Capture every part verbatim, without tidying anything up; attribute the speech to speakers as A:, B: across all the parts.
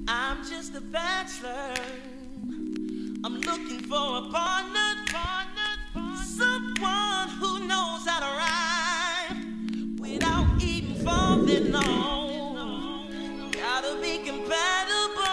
A: I'm just a bachelor. I'm looking for a partner, partner, partner, someone who knows how to ride without even falling on. Gotta be compatible.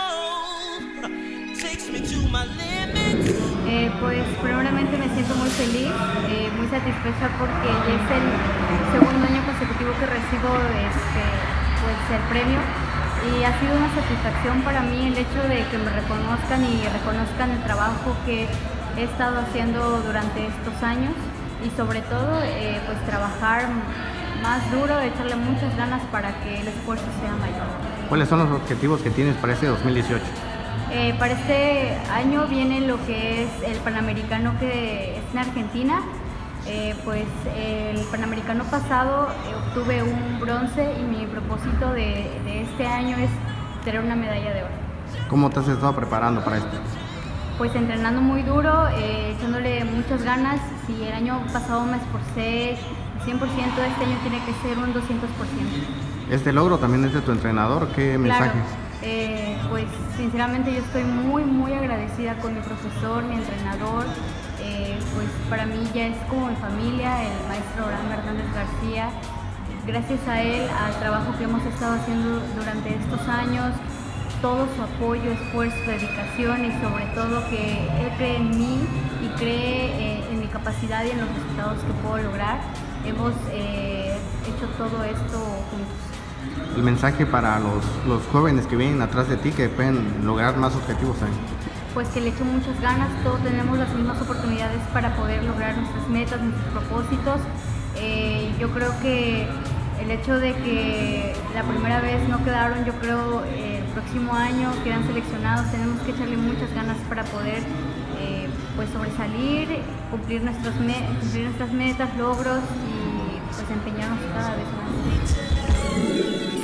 A: Takes me to my limits.
B: Eh, pues primeramente me siento muy feliz, eh, muy satisfecha porque ya es el segundo año consecutivo que recibo este, pues, el premio. Y ha sido una satisfacción para mí el hecho de que me reconozcan y reconozcan el trabajo que he estado haciendo durante estos años y sobre todo eh, pues trabajar más duro, echarle muchas ganas para que el esfuerzo sea mayor.
C: ¿Cuáles son los objetivos que tienes para este dos mil dieciocho?
B: Eh, para este año viene lo que es el Panamericano que es en Argentina. Eh, pues el Panamericano pasado eh, obtuve un bronce y mi propósito de, de este año es tener una medalla de oro.
C: ¿Cómo te has estado preparando para esto?
B: Pues entrenando muy duro, eh, echándole muchas ganas. Si el año pasado me esforcé cien por ciento, este año tiene que ser un doscientos por ciento.
C: Este logro también es de tu entrenador, ¿qué mensaje?
B: Claro, eh, pues sinceramente yo estoy muy muy agradecida con mi profesor, mi entrenador. Eh, pues para mí ya es como mi familia, el maestro Abraham Hernández García. Gracias a él, al trabajo que hemos estado haciendo durante estos años, todo su apoyo, esfuerzo, dedicación y sobre todo que él cree en mí y cree eh, en mi capacidad y en los resultados que puedo lograr. Hemos eh, hecho todo esto juntos.
C: El mensaje para los, los jóvenes que vienen atrás de ti que pueden lograr más objetivos también.
B: Pues que le echen muchas ganas, todos tenemos las mismas oportunidades para poder lograr nuestras metas, nuestros propósitos. Eh, yo creo que el hecho de que la primera vez no quedaron, yo creo eh, el próximo año quedan seleccionados, tenemos que echarle muchas ganas para poder eh, pues sobresalir, cumplir, nuestros me cumplir nuestras metas, logros y pues empeñarnos cada vez más.